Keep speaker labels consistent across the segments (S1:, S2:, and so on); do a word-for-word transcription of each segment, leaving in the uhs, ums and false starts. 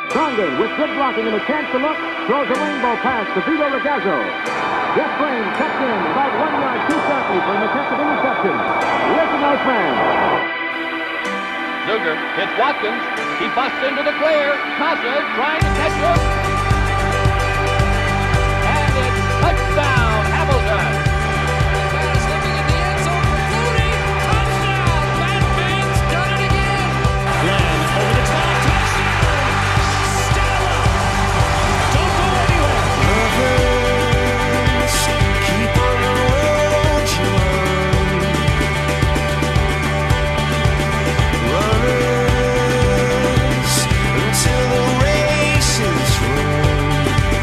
S1: Condon, with good blocking and a chance to look, throws a rainbow pass to Vito Ragazzo. Jeff Frame cuts in about one yard too sharply for an attempt at interception. Listen out, man.
S2: Zuger hits Watkins. He busts into the clear. Casa trying to catch him. And it's touchdown, Hamilton.
S3: Pass looking at the end zone for Flutie. Touchdown. Matt Bates done it again.
S4: Glenn over the top. Touchdown. Stella. Don't go anywhere. Lovers, keep on the road you run. Runners until the race is run.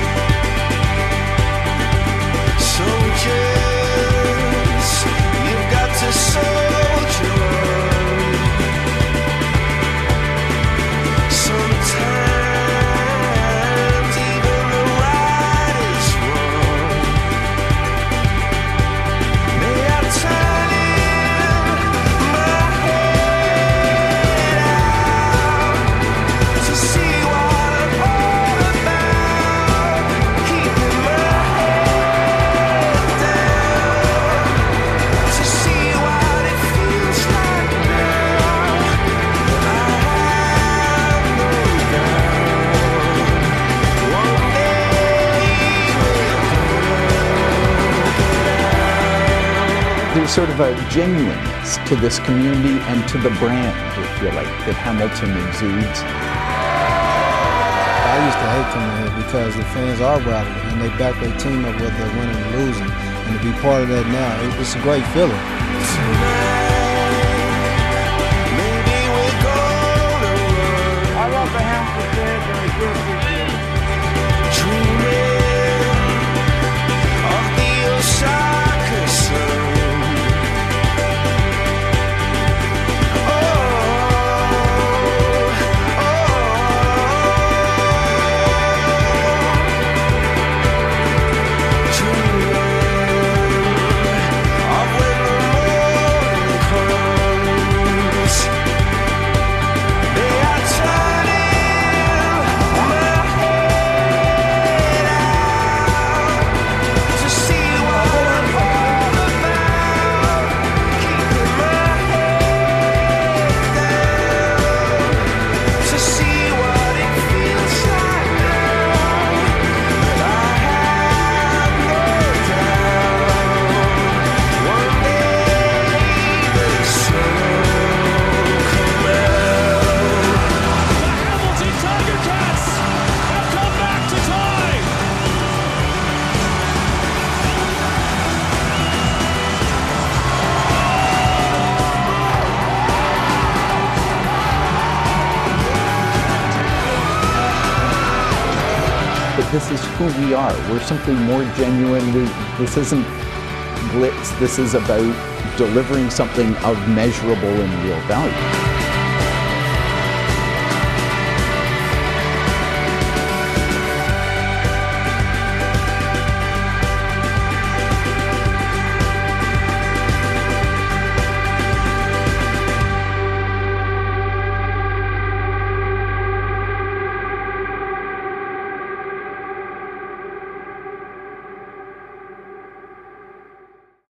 S4: Soldiers, you've got to soldier on. Sometimes even the right is wrong. They are turning my head out to see what I'm all about. Keeping my head down to see what it feels like now. I have no doubt one day
S5: There's sort of a genuineness to this community and to the brand, if you like, that Hamilton exudes.
S6: I used to hate coming here because the fans are rowdy and they back their team up whether they're winning or losing. And to be part of that now, it- it's a great feeling.
S4: maybe we're gonna run.
S1: I love the Hamilton fans and they sure appreciate it.
S4: Dreaming of the Osaka sun. Oh, oh, dreaming of when the morning comes. They are turning my head out to see what I'm all about. Keeping my head down to see what it feels like now. But I have no doubt one day the sun will come out.
S7: The Hamilton Tiger Cats have come back to tie.
S5: But this is who we are. We're simply more genuine. We, this isn't glitz. This is about delivering something of measurable and real value.